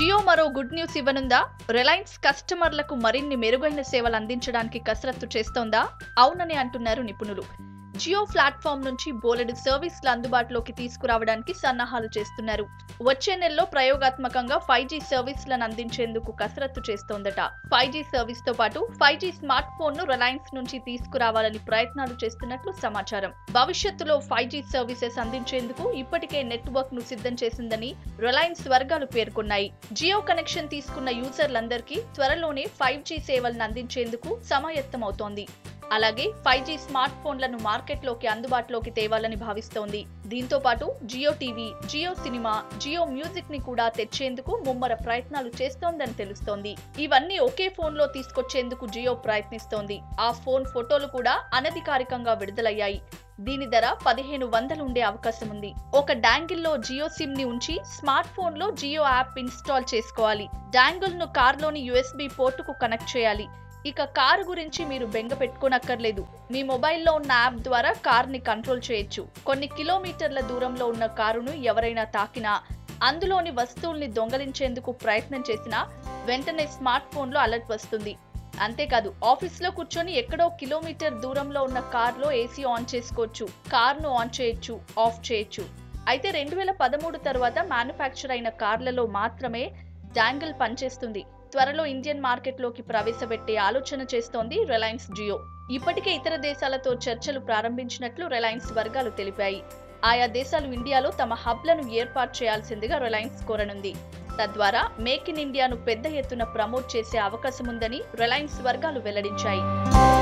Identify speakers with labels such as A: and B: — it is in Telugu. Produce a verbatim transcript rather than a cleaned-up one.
A: జియో మరో గుడ్ న్యూస్ ఇవ్వనుందా? రిలయన్స్ కస్టమర్లకు మరిన్ని మెరుగైన సేవలు అందించడానికి కసరత్తు చేస్తోందా? అవునని అంటున్నారు నిపుణులు. జియో ప్లాట్ఫామ్ నుంచి బోలెడు సర్వీసులు అందుబాటులోకి తీసుకురావడానికి సన్నాహాలు చేస్తున్నారు. వచ్చే నెలలో ప్రయోగాత్మకంగా ఫైవ్ జీ సర్వీసులను అందించేందుకు కసరత్తు చేస్తోందట. ఫైవ్ జీ సర్వీస్ తో పాటు ఫైవ్ జీ స్మార్ట్ ఫోన్ ను రిలయన్స్ నుంచి తీసుకురావాలని ప్రయత్నాలు చేస్తున్నట్లు సమాచారం. భవిష్యత్తులో ఫైవ్ జీ సర్వీసెస్ అందించేందుకు ఇప్పటికే నెట్వర్క్ ను సిద్ధం చేసిందని రిలయన్స్ వర్గాలు పేర్కొన్నాయి. జియో కనెక్షన్ తీసుకున్న యూజర్లందరికీ త్వరలోనే ఫైవ్ జీ సేవలను అందించేందుకు సమాయత్తమవుతోంది. అలాగే ఫైవ్ జీ స్మార్ట్ ఫోన్లను మార్కెట్లోకి అందుబాటులోకి తేవాలని భావిస్తోంది. దీంతో పాటు Jio TV, Jio cinema, Jio music ని కూడా తెచ్చేందుకు ముమ్మర ప్రయత్నాలు చేస్తోందని తెలుస్తోంది. ఇవన్నీ ఒకే ఫోన్ లో తీసుకొచ్చేందుకు జియో ప్రయత్నిస్తోంది. ఆ ఫోన్ ఫోటోలు కూడా అనధికారికంగా విడుదలయ్యాయి. దీని ధర పదిహేను వందలు ఉండే అవకాశం ఉంది. ఒక డాంగిల్ లో జియో సిమ్ ని ఉంచి స్మార్ట్ ఫోన్ లో జియో యాప్ ఇన్స్టాల్ చేసుకోవాలి. డాంగిల్ ను కార్ లోని యూఎస్బీ పోర్టుకు కనెక్ట్ చేయాలి. ఇక కారు గురించి మీరు బెంగ పెట్టుకోనక్కర్లేదు. మీ మొబైల్లో ఉన్న యాప్ ద్వారా కార్ ని కంట్రోల్ చేయొచ్చు. కొన్ని కిలోమీటర్ల దూరంలో ఉన్న కారును ఎవరైనా తాకినా, అందులోని వస్తువుల్ని దొంగలించేందుకు ప్రయత్నం చేసినా వెంటనే స్మార్ట్ ఫోన్ లో అలర్ట్ వస్తుంది. అంతేకాదు, ఆఫీస్ లో కూర్చొని ఎక్కడో కిలోమీటర్ దూరంలో ఉన్న కార్ లో ఏసీ ఆన్ చేసుకోవచ్చు, కార్ ను ఆన్ చేయొచ్చు, ఆఫ్ చేయొచ్చు. అయితే రెండు వేల పదమూడు తర్వాత మ్యానుఫ్యాక్చర్ అయిన కార్లలో మాత్రమే డాంగిల్ పనిచేస్తుంది. త్వరలో ఇండియన్ మార్కెట్ లోకి ప్రవేశపెట్టే ఆలోచన చేస్తోంది రిలయన్స్ జియో. ఇప్పటికే ఇతర దేశాలతో చర్చలు ప్రారంభించినట్లు రిలయన్స్ వర్గాలు తెలిపాయి. ఆయా దేశాలు ఇండియాలో తమ హబ్లను ఏర్పాటు చేయాల్సిందిగా రిలయన్స్ కోరనుంది. తద్వారా మేక్ ఇన్ ఇండియాను పెద్ద ఎత్తున ప్రమోట్ చేసే అవకాశం ఉందని రిలయన్స్ వర్గాలు వెల్లడించాయి.